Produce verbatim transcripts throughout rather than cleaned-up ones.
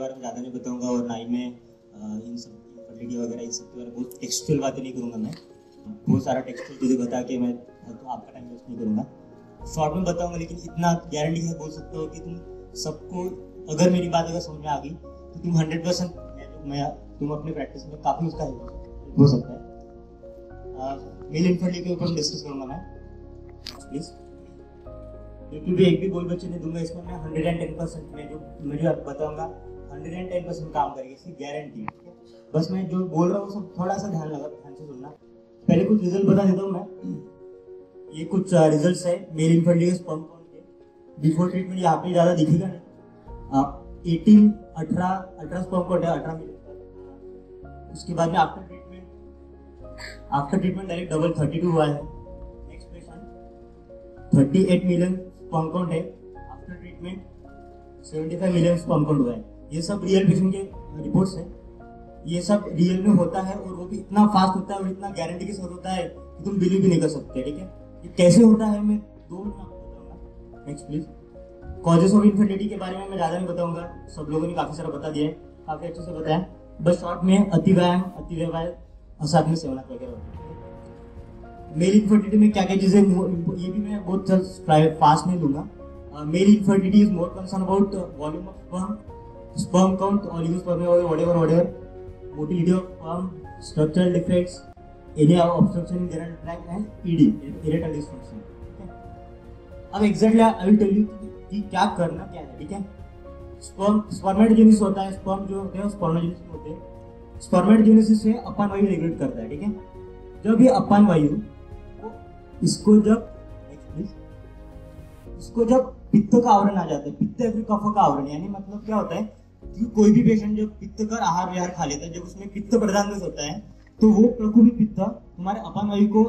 बारे में ज़्यादा नहीं बताऊंगा और ना ही मैं इन सब इनफर्टिलिटी वगैरह इन सब के बारे में बहुत टेक्सचुअल बातें नहीं करूंगा। मैं बहुत सारा टेक्सचुअल चीज़ें बता के मैं तो आपका टाइम वेस्ट नहीं करूंगा, शॉर्ट में बताऊंगा। लेकिन इतना गारंटी है बोल सकते हो कि तुम सबको, अगर मेरी बात अगर समझ में आ गई तो तुम हंड्रेड परसेंट मैं तुम अपने प्रैक्टिस में काफ़ी उसका हेल्प हो सकता है। मेल इनफर्टिलिटी के ऊपर डिस्कस करूंगा मैं, प्लीज। बिल्कुल भी एक भी बोल बच्चे नहीं दूंगा इसमें। मैं हंड्रेड एंड टेन परसेंट में जो मैं जो आपको बताऊंगा हंड्रेड एंड टेन परसेंट काम करेगी, इसकी गारंटी। बस मैं जो बोल रहा हूँ सब थोड़ा सा ध्यान लगा ध्यान से सुनना। पहले कुछ रिजल्ट बता देता हूँ मैं। ये कुछ रिजल्ट्स है मेल इनफर्टिलिटी स्पर्म काउंट के बिफोर ट्रीटमेंट। यहाँ पे ज़्यादा दिखेगा नहीं। आप एटीन अठारह अठारह स्पर्म काउंट है, अठारह मिनट। उसके बाद में after treatment after treatment direct double thirty two हुआ है। Next patient thirty eight million sperm count है, after treatment seventy five million sperm count हुआ है। ये सब रियल पेशेंट के रिपोर्ट्स हैं। ये सब रियल में होता है और वो भी इतना फास्ट होता है और इतना गारंटी के साथ होता है कि तुम बिलीव भी नहीं कर सकते। ठीक है, ये कैसे होता है मैं दो मिनट आपको बताऊंगा। Next please. Causes of infertility के बारे में मैं ज़्यादा नहीं बताऊंगा, सब लोगों ने काफ़ी सारा बता दिया है, काफ़ी अच्छे से बताया। बस शॉर्ट में अति व्यायाम, अति व्यवहार, असाध में सेवन वगैरह। मेल इनफर्टिलिटी में क्या क्या चीज़ें, ये भी मैं बहुत जल्द फास्ट नहीं लूंगा। Male infertility is more concern about volume of sperm, sperm count, oligospermia whatever whatever, motility of sperm, structural defects, area of obstruction in genital tract and ED, erectile dysfunction. अब exactly I will tell you कि क्या करना क्या है। ठीक है, sperm spermatogenesis होता है, स्पर्म जो होते हैं स्पर्मेटोजेनेसिस होते हैं। स्पर्मेटोजेनेसिस से अपान वायु रेगुलेट करता है। ठीक है, जब ये अपान वायु इसको जब इसको जब पित्त का आवरण आ जाता है, पित्त या फिर कफ का आवरण, यानी मतलब क्या होता है कि कोई भी पेशेंट जब पित्त कर आहार विहार खा लेता है, जब उसमें पित्त प्रदान होता है तो वो प्रकोपित पित्त हमारे अपान वायु को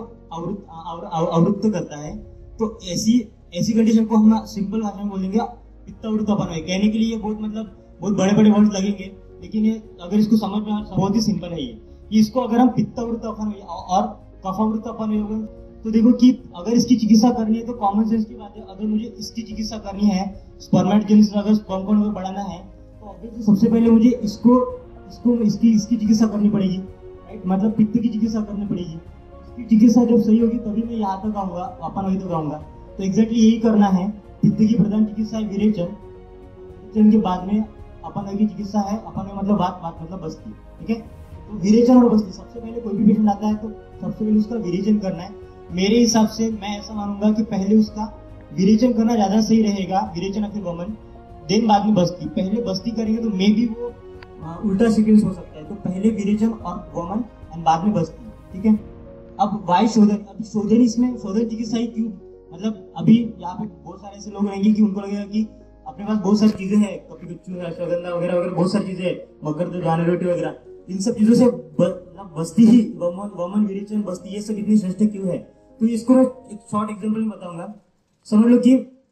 अवरुद्ध करता है। तो ऐसी ऐसी कंडीशन को हम सिंपल भाषा में बोलेंगे पित्त अवरुद्ध अपान वायु। कहने के लिए ये बहुत मतलब बहुत बड़े बड़े वर्ड लगेंगे, लेकिन ये अगर इसको समझ में आए बहुत ही सिंपल है ये कि इसको अगर हम पित्त अवरुद्ध अपान वायु और कफ अवरुद्ध अपान वायु, तो देखो कि अगर इसकी चिकित्सा करनी है तो कॉमन सेंस की बात है। अगर मुझे इसकी चिकित्सा करनी है, स्पर्मेटोजेनेसिस अगर स्पर्म काउंट को बढ़ाना है, तो ऑब्वियसली सबसे पहले मुझे इसको इसको इसकी इसकी चिकित्सा करनी पड़ेगी, राइट। मतलब पित्त की चिकित्सा करनी पड़ेगी। इसकी चिकित्सा जब सही होगी तभी मैं यहाँ तक आऊँगा, अपान वायु तक आऊँगा। तो एग्जैक्टली यही करना है। पित्त की प्रधान चिकित्सा है विरेचन, विरेचन के बाद में अपान वायु की चिकित्सा है। अपान वायु मतलब बात बात मतलब बस्ती। ठीक है, तो विरेचन और बस्ती, सबसे पहले कोई भी पेशेंट आता है तो सबसे पहले उसका विरेचन करना है। मेरे हिसाब से मैं ऐसा मानूंगा कि पहले उसका विरेचन करना ज्यादा सही रहेगा, विरेचन फिर वमन, देन बाद में बस्ती। पहले बस्ती करेंगे तो मे भी वो आ, उल्टा सीक्वेंस हो सकता है। तो पहले विरेचन और वमन एंड बाद में बस्ती। ठीक है, अब वाई शोधन, अभी शोधन इसमें शोधन चिकित्सा ही क्यों, मतलब अभी यहाँ पे बहुत सारे ऐसे लोग रहेंगे कि उनको लगेगा कि अपने पास बहुत सारी चीजें हैं, कपिकुच्चू है, अश्वगंधा वगैरह वगैरह बहुत सारी चीजें है, मकर जाने रोटी वगैरह, इन सब चीजों से मतलब बस्ती ही वमन वमन विरेचन बस्ती ये सब इतनी श्रेष्ठ क्यों है। तो इसको मैं एक शॉर्ट एग्जांपल में बताऊंगा। समझ लो कि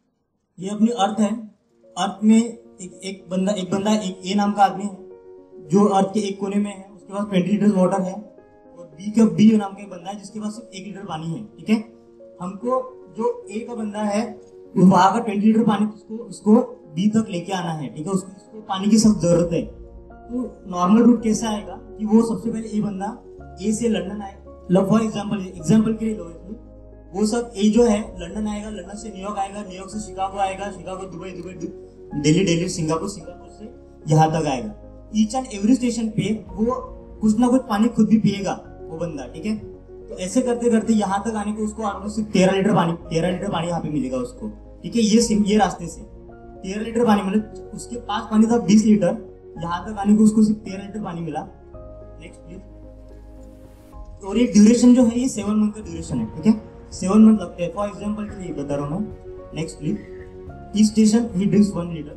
ये अपनी अर्थ है। अर्थ में एक एक बंदा एक बंदा एक ए नाम का आदमी है जो अर्थ के एक कोने में है, उसके पास ट्वेंटी लीटर वाटर है। और बी का बी नाम का एक बंदा है जिसके पास सिर्फ एक लीटर पानी है। ठीक है, हमको जो ए का बंदा है वहां का ट्वेंटी लीटर पानी उसको उसको बी तक लेके आना है। ठीक है, उसको, उसको पानी की सख्त जरूरत है। तो नॉर्मल रूट कैसा आएगा कि वो सबसे पहले ए बंदा ए से लंदन आएगा। लो फॉर एग्जांपल एग्जांपल के लिए लो, वो सब ए जो है लंदन आएगा, लंदन से न्यूयॉर्क आएगा, न्यूयॉर्क से शिकागो आएगा, Chicago Dubai, Dubai Delhi, Delhi Singapore, Singapore से यहाँ तक आएगा। ईच एंड एवरी स्टेशन पे वो कुछ ना कुछ पानी खुद भी पिएगा वो बंदा। ठीक है, तो ऐसे करते करते यहाँ तक आने को उसको ऑलमोस्ट तेरह लीटर पानी तेरह लीटर पानी यहाँ पे मिलेगा उसको। ठीक है, ये ये रास्ते से तेरह लीटर पानी, मतलब उसके पास पानी था बीस लीटर, यहाँ तक आने को उसको सिर्फ तेरह लीटर पानी मिला। Next please. और ये ड्यूरेशन जो है ये सेवन मंथ का ड्यूरेशन है। ठीक है, सेवन मंथ लगते हैं। फॉर एग्जाम्पल के लिए बता रहा हूँ मैं। Next please. ईच स्टेशन ही ड्रिंक्स वन लीटर।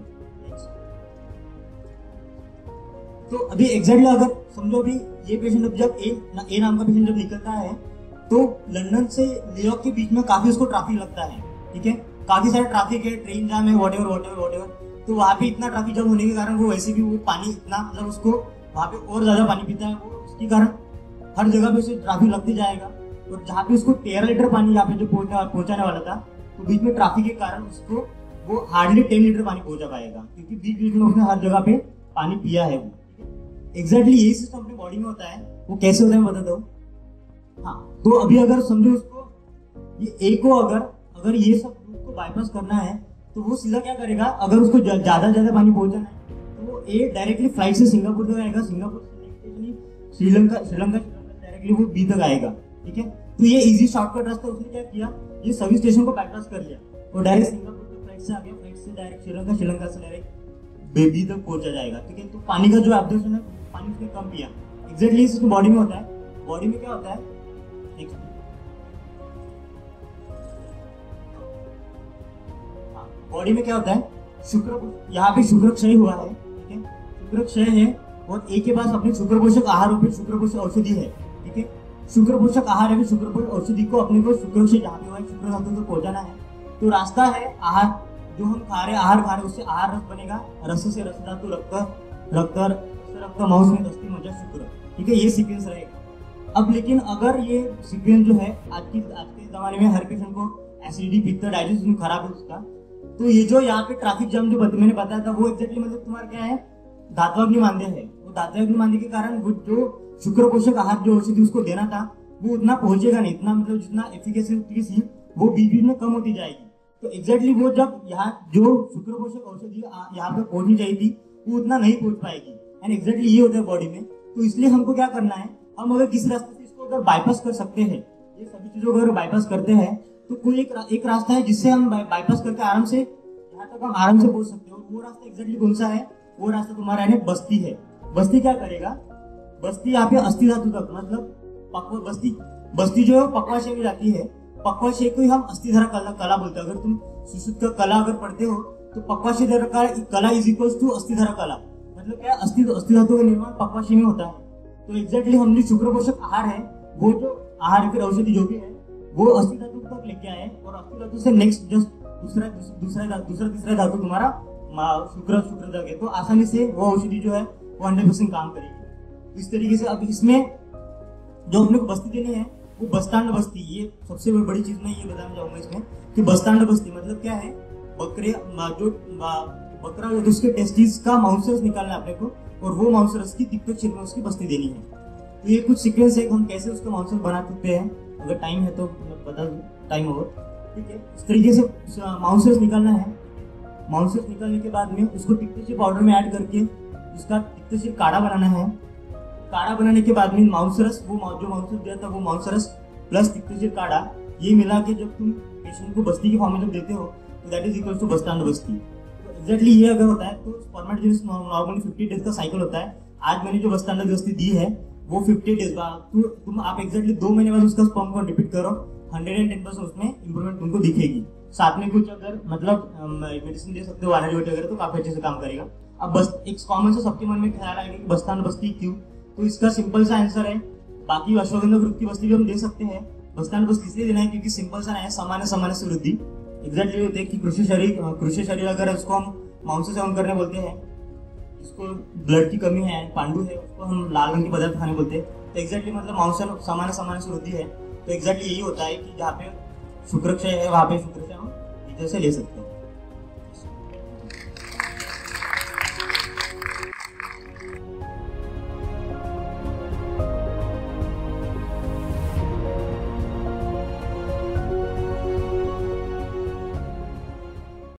तो अभी एग्जैक्टली अगर समझो अभी ये पेशेंट जब ए ना, ए नाम का पेशेंट जब निकलता है तो लंदन से न्यूयॉर्क के बीच में काफी उसको ट्रैफिक लगता है। ठीक है, काफी सारा ट्रैफिक है, ट्रेन जाम है, व्हाटएवर व्हाटएवर व्हाटएवर। तो वहाँ पे इतना ट्रैफिक जाम होने के कारण वो वैसे भी वो पानी इतना मतलब उसको वहाँ पे और ज्यादा पानी पीता है वो, उसके कारण हर जगह पे उसे ट्रैफिक लगते जाएगा। और जहाँ पे उसको तेरह लीटर पानी यहाँ पे जो पहुंचाने वाला था, तो बीच में ट्रैफिक के कारण उसको वो हार्डली टेन लीटर पानी पहुंचा पाएगा, क्योंकि बीच बीच में उसने हर जगह पे पानी पिया है वो। एग्जैक्टली यही सिस्टम अपनी बॉडी में होता है। वो कैसे होता है मैं बताता हूँ। हाँ, तो अभी अगर समझो उसको ये ए को अगर अगर ये सब को बाईपास करना है तो वो सीधा क्या करेगा, अगर उसको ज्यादा ज्यादा पानी पहुंचाना है तो वो ए डायरेक्टली फ्लाइट से सिंगापुर तक आएगा, सिंगापुर से श्रीलंका श्रीलंका डायरेक्टली वो बी तक आएगा। ठीक है, तो ये इजी शॉर्टकट रास्ता उसने क्या किया, ये सभी स्टेशन को बाईपास कर लिया और डायरेक्ट सिंगापुर तक फ्लाइट से आ गया, फ्लाइट से डायरेक्ट श्रीलंका, श्रीलंका से डायरेक्ट बेबी तक पहुंचा जाएगा। ठीक है, तो पानी का जो एब्जॉर्प्शन है, पानी उसने कम पिया। एग्जैक्टली इसमें बॉडी में होता है। बॉडी में क्या होता है, बॉडी में क्या होता है, शुक्र, यहाँ पे शुक्र क्षय हुआ है। ठीक है, शुक्र क्षय है और ए के पास अपने शुक्र पोषक आहार रूपी शुक्र पोषक औषधि है। ठीक है, शुक्र पोषक आहार है, शुक्र पोषक औषधि को अपने को शुक्र क्षय जहाँ पे हुआ है शुक्र धातु तक पहुंचाना है। तो रास्ता है आहार, जो हम खा रहे आहार खा रहे उससे आहार रस बनेगा, रस से रस धातु, रक्त रक्त रक्त मांस में दस्ती मज्जा शुक्र। ठीक है, ये सीक्वेंस रहेगा। अब लेकिन अगर ये सीक्वेंस जो है आज की आज के जमाने में हर पेशेंट को एसिडिटी, पित्त, डाइजेशन खराब है उसका, तो ये जो यहाँ पे ट्रैफिक जाम जो मैंने बताया था वो एग्जैक्टली मतलब तुम्हारा क्या है, धात्वाग्नि मांदे है। वो धात्वाग्नि मांदे के कारण वो जो शुक्र पोषक आहार जो औषधि उसको देना था वो उतना पहुंचेगा नहीं, इतना मतलब जितना एफिकेसी वो बीच बीच में कम होती जाएगी। तो एग्जैक्टली वो जब यहाँ जो शुक्र पोषक औषधि यहाँ पे पहुंचनी चाहिए थी वो उतना नहीं पहुंच पाएगी। एंड एग्जैक्टली ये होता है बॉडी में। तो इसलिए हमको क्या करना है, हम अगर किसी रास्ते से इसको अगर बाईपास कर सकते हैं, ये सभी चीजों को अगर बाईपास करते हैं तो कोई एक, एक रास्ता है जिससे हम बाईपास करके आराम से यहाँ तक हम आराम से पहुंच सकते हो। वो रास्ता एग्जैक्टली कौन सा है, वो रास्ता तुम्हारा है बस्ती है। बस्ती क्या करेगा, बस्ती यहाँ पे अस्थि धातु तक मतलब पक्व बस्ती बस्ती जो है पक्वाशय में जाती है। पक्वाशय को ही हम अस्थिधरा कला कला बोलते हैं। अगर तुम सुश्रुत का कला अगर पढ़ते हो तो पक्वाशय कला इज इक्वल्स टू अस्थिधरा कला, मतलब क्या अस्थि अस्थि धातु का निर्माण पक्वाशय में होता है। तो एग्जैक्टली हम जो शुक्र पोषक आहार है, वो जो आहार फिर औषधि जो भी है वो अस्थि धातु तक लेके आए और अस्थि धातु से नेक्स्ट जस्ट दूसरा दूसरा दूसरा तीसरा धातु तुम्हारा शुक्र शुक्र तक है। तो आसानी से वो औषधि जो है वो हंड्रेड परसेंट काम करेगी। इस तरीके से अब इसमें जो अपने को बस्ती देनी है वो बस्तांड बस्ती, ये सबसे बड़ी चीज मैं ये बताना चाहूंगा इसमें कि बस्तांड बस्ती मतलब क्या है, बकरे जो बकरा जो उसके टेस्टिस का मांसरस निकालना है अपने को और वो मांसरस की तिक्त क्षेत्र में उसकी बस्ती देनी है। तो ये कुछ सीक्वेंस है, हम कैसे उसका मांसरस बना सकते हैं, अगर टाइम है तो मैं बता दूं, टाइम हो। ठीक है, इस तरीके से मांसरस निकालना है। मांसरस निकालने के बाद में उसको तिक्तशीर पाउडर में ऐड करके उसका तिक्तशीर काढ़ा बनाना है। काढ़ा बनाने के बाद में मांसरस, वो जो मांसरस दिया था वो मांसरस प्लस तिक्तशीर काढ़ा, ये मिला के जब तुम पेशेंट को बस्ती के फॉर्म में जब देते हो तो दैट इज इक्वल टू बस्तांड बस्ती। तो एग्जैक्टली ये अगर होता है तो स्पर्मेटोजेनेसिस नॉर्मली फिफ्टी डेज का साइकिल होता है। आज मैंने जो बस्तांड बस्ती दी है वो फिफ्टी डेज बाद तो तुम आप एग्जैक्टली दो महीने बाद उसका स्पर्म को रिपीट करो, हंड्रेड एंड टेन परसेंट उसमें इंप्रूवमेंट तुमको दिखेगी। साथ में कुछ अगर मतलब मेडिसिन दे सकते हो एंटीबायोटिक वगैरह तो काफी अच्छे से काम करेगा। अब बस एक कॉमन से सबके मन में ख्याल आएगा कि बस्तांड बस्ती क्यों, तो इसका सिंपल सा आंसर है, बाकी अश्वगंधा ग्रुप की बस्ती भी हम दे सकते हैं, बस्तांड बस्ती इसलिए देना है क्योंकि सिंपल सा है, सामान्य सामान्य से वृद्धि। एग्जैक्टली होते हैं कि कृषि शरीर कृषि शरीर अगर उसको हम मांस सेवन करने बोलते हैं, जिसको ब्लड की कमी है, पांडु है, उसको हम लाल रंग के पदार्थ खाने बोलते हैं। तो एग्जैक्टली मतलब मांस सामान्य सामान्य से वृद्धि है। तो एग्जैक्टली यही होता है कि जहाँ पे शुक्र क्षय है वहाँ पे शुक्र क्षय हम इधर से ले सकते हैं।